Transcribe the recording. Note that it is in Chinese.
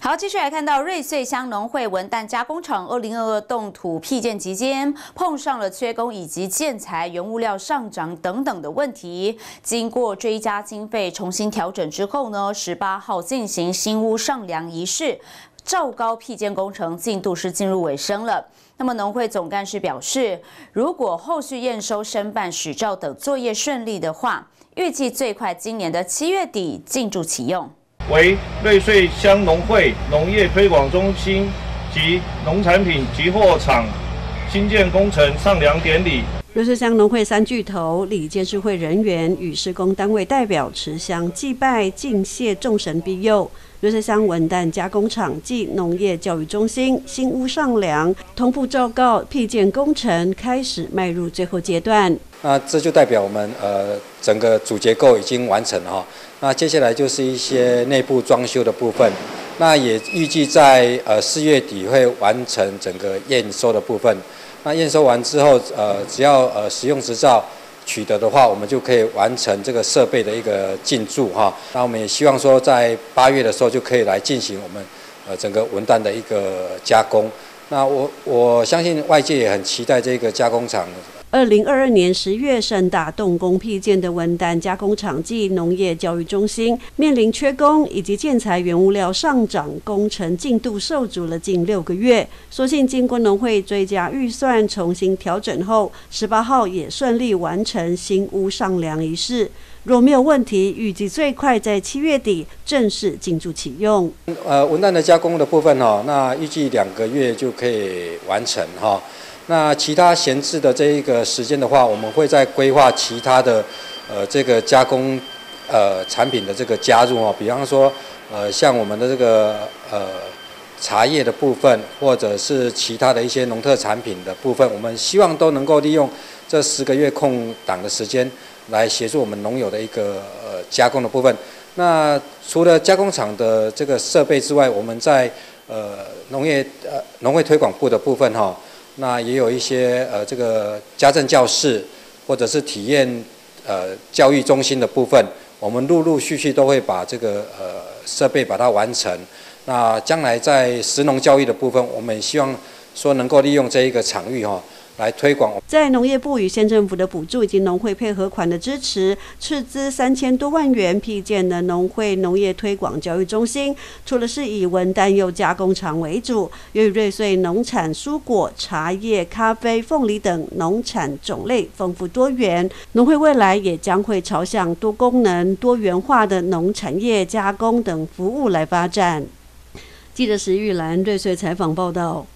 好，继续来看到瑞穗乡农会文旦加工厂2022冻土辟建期间，碰上了缺工以及建材原物料上涨等等的问题。经过追加经费重新调整之后呢，18号进行新屋上梁仪式，照高辟建工程进度是进入尾声了。那么农会总干事表示，如果后续验收、申办使照等作业顺利的话，预计最快今年的7月底进驻启用。 为瑞穗乡农会农业推广中心及农产品集货场新建工程上梁典礼。 瑞穗乡农会3巨头、里监事会人员与施工单位代表持香祭拜、敬谢众神庇佑。瑞穗乡文旦加工厂暨农业教育中心新屋上梁，同步昭告辟建工程开始迈入最后阶段。 那这就代表我们整个主结构已经完成了哈。那接下来就是一些内部装修的部分。那也预计在4月底会完成整个验收的部分。那验收完之后，只要使用执照取得的话，我们就可以完成这个设备的一个进驻哈。那我们也希望说，在8月的时候就可以来进行我们整个文旦的一个加工。那我相信外界也很期待这个加工厂。 2022年10月盛大动工辟建的文旦加工厂暨农业教育中心，面临缺工以及建材原物料上涨，工程进度受阻了近6个月。所幸经过农会追加预算重新调整后，18号也顺利完成新屋上梁仪式。若没有问题，预计最快在7月底正式进驻启用。 文旦的加工的部分哈，那预计2个月就可以完成哈。 那其他闲置的这一个时间的话，我们会再规划其他的这个加工产品的这个加入哦，比方说像我们的这个茶叶的部分，或者是其他的一些农特产品的部分，我们希望都能够利用这10个月空档的时间来协助我们农友的一个加工的部分。那除了加工厂的这个设备之外，我们在农会推广部的部分哈。 那也有一些这个家政教室或者是体验教育中心的部分，我们陆陆续续都会把这个设备把它完成。那将来在食农教育的部分，我们希望说能够利用这一个场域哈。 来推广， 在农业部与县政府的补助以及农会配合款的支持，斥资3000多万元辟建的农会农业推广教育中心，除了是以文旦柚加工厂为主，由于瑞穗农产蔬果、茶叶、咖啡、凤梨等农产种类丰富多元，农会未来也将会朝向多功能、多元化的农产业加工等服务来发展。记者石玉兰瑞穗采访报道。